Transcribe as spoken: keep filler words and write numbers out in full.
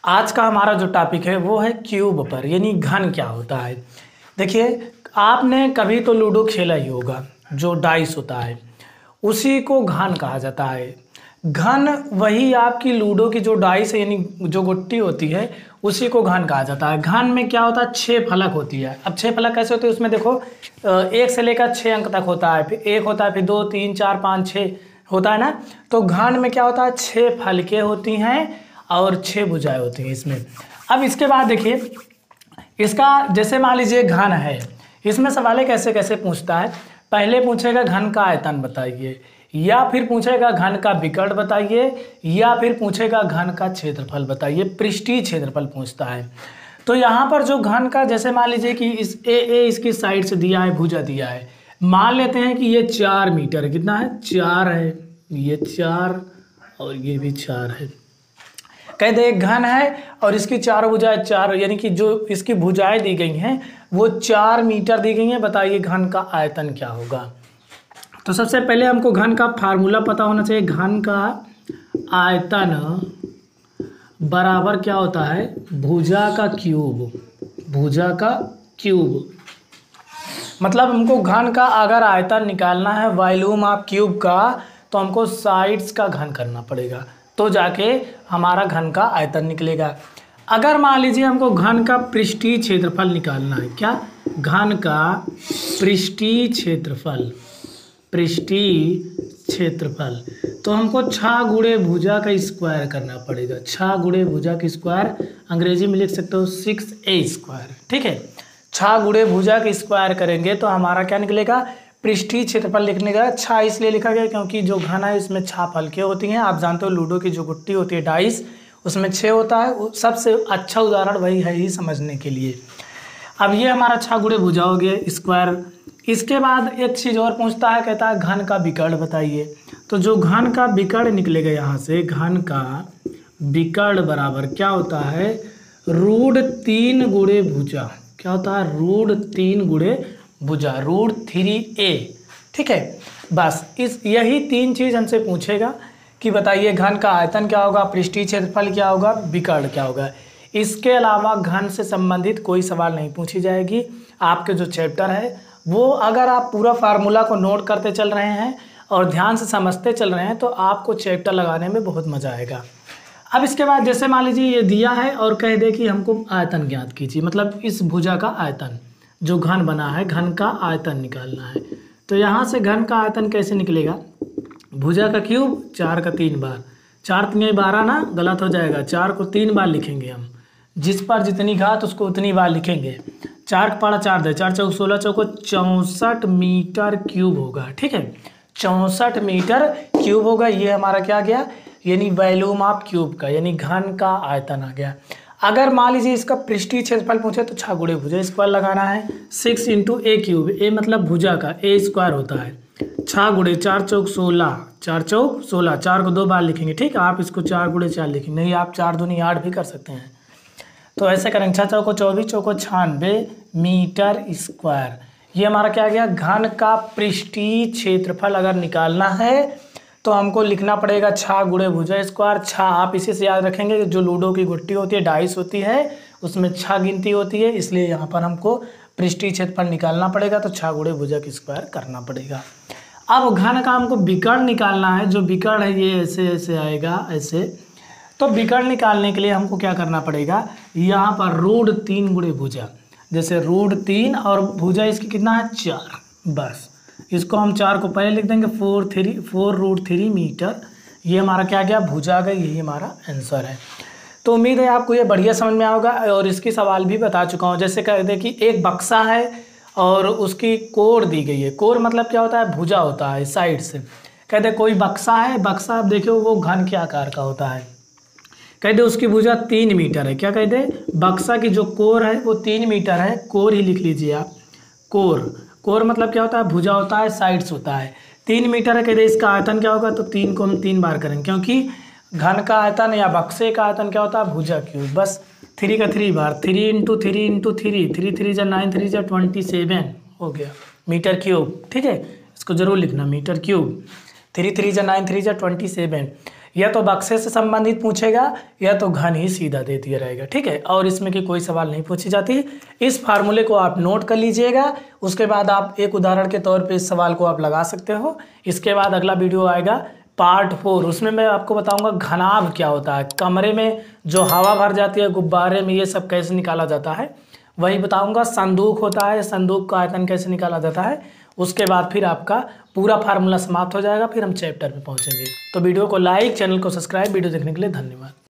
आज का हमारा जो टॉपिक है वो है क्यूब पर, यानी घन क्या होता है। देखिए, आपने कभी तो लूडो खेला ही होगा, जो डाइस होता है उसी को घन कहा जाता है। घन वही आपकी लूडो की जो डाइस है, यानी जो गुट्टी होती है उसी को घन कहा जाता है। घन में क्या होता है, छः फलक होती है। अब छः फलक कैसे होते हैं, उसमें देखो एक से लेकर छः अंक तक होता है, फिर एक होता है, फिर दो तीन चार पाँच छः होता है ना। तो घन में क्या होता है, छः फलकें होती हैं और छः भुजाएं होती हैं इसमें। अब इसके बाद देखिए, इसका जैसे मान लीजिए घन है, इसमें सवाल कैसे कैसे पूछता है। पहले पूछेगा घन का आयतन बताइए, या फिर पूछेगा घन का विकर्ण बताइए, या फिर पूछेगा घन का क्षेत्रफल बताइए। पृष्ठीय क्षेत्रफल पूछता है। तो यहाँ पर जो घन का, जैसे मान लीजिए कि इस ए ए इसकी साइड से दिया है, भुजा दिया है, मान लेते हैं कि ये चार मीटर है। कितना है, चार है, ये चार और ये भी चार है। कह दे घन है और इसकी चार भुजाएं चार, यानी कि जो इसकी भुजाएं दी गई हैं वो चार मीटर दी गई हैं। बताइए घन का आयतन क्या होगा। तो सबसे पहले हमको घन का फार्मूला पता होना चाहिए। घन का आयतन बराबर क्या होता है, भुजा का क्यूब। भुजा का क्यूब मतलब हमको घन का अगर आयतन निकालना है, वॉल्यूम ऑफ क्यूब का, तो हमको साइड्स का घन करना पड़ेगा, तो जाके हमारा घन का आयतन निकलेगा। अगर मान लीजिए हमको घन का पृष्ठीय क्षेत्रफल निकालना है, क्या, घन का पृष्ठीय क्षेत्रफल, पृष्ठीय क्षेत्रफल, तो हमको छः गुणे भुजा का स्क्वायर करना पड़ेगा। छः गुणे भुजा का स्क्वायर, अंग्रेजी में लिख सकते हो सिक्स ए स्क्वायर। ठीक है, छः गुणे भुजा का स्क्वायर करेंगे तो हमारा क्या निकलेगा, पृष्ठीय क्षेत्रफल। लिखने का छः इसलिए लिखा गया क्योंकि जो घन है इसमें छः फलकें होती हैं। आप जानते हो लूडो की जो गुट्टी होती है डाइस, उसमें छः होता है। सबसे अच्छा उदाहरण वही है ही समझने के लिए। अब ये हमारा छः गुणे भुजा हो गया स्क्वायर। इसके बाद एक चीज़ और पूछता है, कहता है घन का विकर्ण बताइए। तो जो घन का विकर्ण निकलेगा यहाँ से, घन का विकर्ण बराबर क्या होता है, रूट तीन गुणे भुजा। क्या होता है, रूट तीन गुणे भुजा, रूट थ्री ए। ठीक है, बस इस यही तीन चीज़ हमसे पूछेगा कि बताइए घन का आयतन क्या होगा, पृष्ठीय क्षेत्रफल क्या होगा, विकर्ण क्या होगा। इसके अलावा घन से संबंधित कोई सवाल नहीं पूछी जाएगी। आपके जो चैप्टर है वो, अगर आप पूरा फार्मूला को नोट करते चल रहे हैं और ध्यान से समझते चल रहे हैं तो आपको चैप्टर लगाने में बहुत मज़ा आएगा। अब इसके बाद जैसे मान लीजिए ये दिया है और कह दे कि हमको आयतन ज्ञात कीजिए, मतलब इस भुजा का आयतन जो घन बना है, घन का आयतन निकालना है। तो यहाँ से घन का आयतन कैसे निकलेगा, भुजा का क्यूब, चार का तीन बार, चार तीन बारह ना, गलत हो जाएगा, चार को तीन बार लिखेंगे हम, जिस पर जितनी घात उसको उतनी बार लिखेंगे। चार का पारा चार दे, चार चौक सोलह, चौको चौंसठ मीटर क्यूब होगा। ठीक है, चौंसठ मीटर क्यूब होगा। ये हमारा क्या गया, यानी वॉल्यूम ऑफ क्यूब का, यानी घन का आयतन आ गया। अगर मान लीजिए इसका पृष्ठीय क्षेत्रफल पूछे तो छः गुणे भुजा स्क्वायर लगाना है। Six into a cube, a मतलब भुजा का, ए स्क्वायर होता है। छः गुणे चार चौक सोलह, चार चौक सोलह, चार को दो बार लिखेंगे। ठीक है, आप इसको चार गुणे चार लिखेंगे, नहीं आप चार दूनी आठ भी कर सकते हैं। तो ऐसे करेंगे, छः चौको चौबीस, चौको छियानवे मीटर स्क्वायर। ये हमारा क्या गया, घन का पृष्ठीय क्षेत्रफल अगर निकालना है तो हमको लिखना पड़ेगा छः गुणे भुजा स्क्वायर। छः आप इसी से याद रखेंगे, जो लूडो की गुट्टी होती है, डाइस होती है, उसमें छः गिनती होती है, इसलिए यहाँ पर हमको पृष्ठीय क्षेत्रफल निकालना पड़ेगा, तो छः गुणे भुजा की स्क्वायर करना पड़ेगा। अब घन का हमको विकर्ण निकालना है। जो विकर्ण है ये ऐसे ऐसे आएगा, ऐसे। तो विकर्ण निकालने के लिए हमको क्या करना पड़ेगा, यहाँ पर रूट तीन गुणे भुजा, जैसे रूट तीन और भुजा इसकी कितना है, चार, बस इसको हम चार को पहले लिख देंगे, four three four root three metre. ये हमारा क्या गया, भुजा का, यही हमारा आंसर है। तो उम्मीद है आपको ये बढ़िया समझ में आओगा और इसकी सवाल भी बता चुका हूँ। जैसे कह दे कि एक बक्सा है और उसकी कोर दी गई है। कोर मतलब क्या होता है, भुजा होता है साइड से। कह दे कोई बक्सा है, बक्सा आप देखो वो घन के आकार का होता है। कह दे उसकी भुजा तीन मीटर है। क्या कह दे, बक्सा की जो कोर है वो तीन मीटर है। कोर ही लिख लीजिए आप, कोर। कोर मतलब क्या होता है, भुजा होता है, साइड्स होता है। तीन मीटर है, कहते इसका आयतन क्या होगा, तो तीन को हम तीन बार करेंगे, क्योंकि घन का आयतन या बक्से का आयतन क्या होता है, भुजा क्यूब। बस थ्री का थ्री बार, three into three into three, three three जा नाइन, थ्री जा ट्वेंटी सेवन हो गया मीटर क्यूब। ठीक है, इसको जरूर लिखना, मीटर क्यूब। थ्री थ्री जा नाइन, थ्री जा ट्वेंटी सेवन। या तो बक्से से संबंधित पूछेगा या तो घन ही सीधा दे दिया रहेगा, ठीक है। और इसमें की कोई सवाल नहीं पूछी जाती। इस फार्मूले को आप नोट कर लीजिएगा, उसके बाद आप एक उदाहरण के तौर पे इस सवाल को आप लगा सकते हो। इसके बाद अगला वीडियो आएगा पार्ट फोर, उसमें मैं आपको बताऊंगा घनाभ क्या होता है, कमरे में जो हवा भर जाती है गुब्बारे में, ये सब कैसे निकाला जाता है वही बताऊंगा। संदूक होता है, संदूक का आयतन कैसे निकाला जाता है। उसके बाद फिर आपका पूरा फार्मूला समाप्त हो जाएगा, फिर हम चैप्टर में पहुंचेंगे। तो वीडियो को लाइक, चैनल को सब्सक्राइब, वीडियो देखने के लिए धन्यवाद।